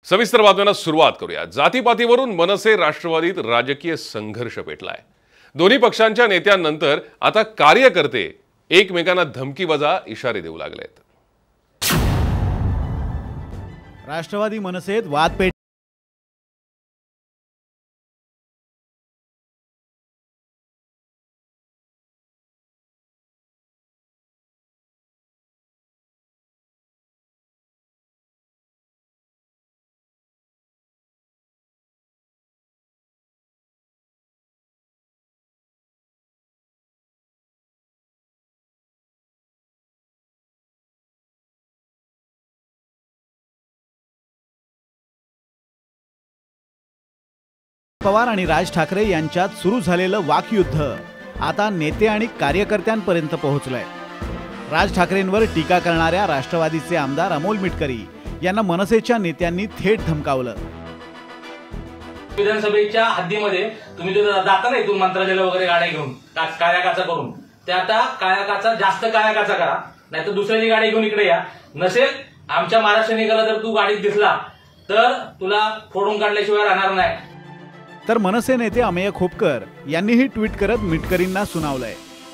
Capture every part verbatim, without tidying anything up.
सविस्तर बातम्यांना सुरुवात करूया। जातीपातीवरून मनसे राष्ट्रवादीत राजकीय संघर्ष पेटलाय। दोन्ही पक्षांच्या नेत्यांनंतर आता कार्यकर्ते एकमेकांना धमकीवजा इशारे देऊ लागलेत। राष्ट्रवादी मनसेत वाद पेट पवार आणि राज ठाकरे यांच्यात सुरू झालेलं वाकयुद्ध आता नेते आणि कार्यकर्त्यांपर्यंत पोहोचलंय। राज ठाकरेंवर टीका करणाऱ्या राष्ट्रवादीचे आमदार अमोल मिटकरी यांना मनसेच्या नेत्यांनी थेट धमकावलं। विधानसभेच्या हद्दीमध्ये तुम्ही जो जाता ना इथून मंत्रालयाला वगैरे गाड्या घेऊन कायाकाचा करून, ते आता कायाकाचा जास्त कायाकाचा करा, नाहीतर दुसऱ्याची गाडी घेऊन इकडे या। नसेल आमच्या महाराष्ट्र निघाला जर तू गाडीत दिसला तर तुला फोडून काढल्याशिवाय राहणार नाही। तर मनसे नेते अमेय खोपकर यांनीही ट्विट करत मिटकरींना सुनावलंय।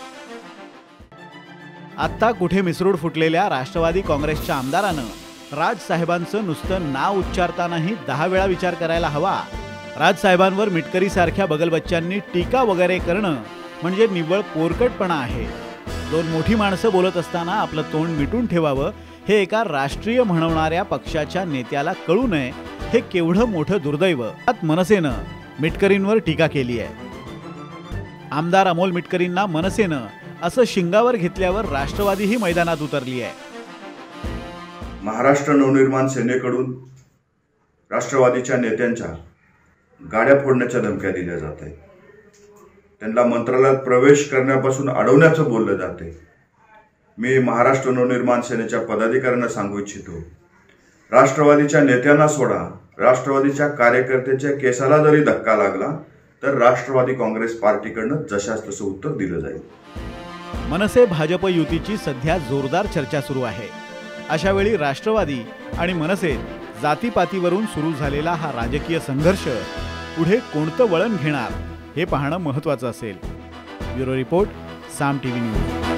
आता कुठे मिसरूड फुटलेल्या राष्ट्रवादी काँग्रेसच्या आमदारानं राज साहेबांचं नुसतं नाव उच्चारतानाही दहा वेळा विचार करायला हवा। राज साहेबांवर मिटकरी सारख्या बगलबच्च्यांनी टीका वगैरे करणं म्हणजे निव्वळ पोरकटपणा आहे। दोन मोठी माणसं बोलत असताना आपलं तोंड मिटून ठेवावं हे एका राष्ट्रीय म्हणवणाऱ्या पक्षाच्या नेत्याला कळू नये, हे केवढं मोठं दुर्दैव। मनसेनं मिटकरींवर टीका केली आहे। आमदार अमोल मिटकरींना मनसेनं असं शिंगावर घेतल्यावर राष्ट्रवादीही मैदानात उतरली आहे। महाराष्ट्र नवनिर्माण सेनेकडून राष्ट्रवादीच्या नेत्यांच्या गाड्या फोडण्याच्या धमक्या दिल्या जाते, त्यांना मंत्रालयात प्रवेश करण्यापासून अडवण्याचं बोललं जाते। मी महाराष्ट्र नवनिर्माण सेनेच्या पदाधिकाऱ्यांना सांगू इच्छितो, राष्ट्रवादीच्या नेत्यांना सोडा, राष्ट्रवादीच्या कार्यकर्त्याच्या केसाला जरी धक्का लागला तर राष्ट्रवादी काँग्रेस पार्टीकडनं जशास तसं उत्तर दिलं जाईल। मनसे भाजप युतीची सध्या जोरदार चर्चा सुरू आहे। अशा वेळी राष्ट्रवादी आणि मनसेत जातीपातीवरून सुरू झालेला हा राजकीय संघर्ष पुढे कोणतं वळण घेणार हे पाहणं महत्त्वाचं असेल। Bureau report, Saam TV news.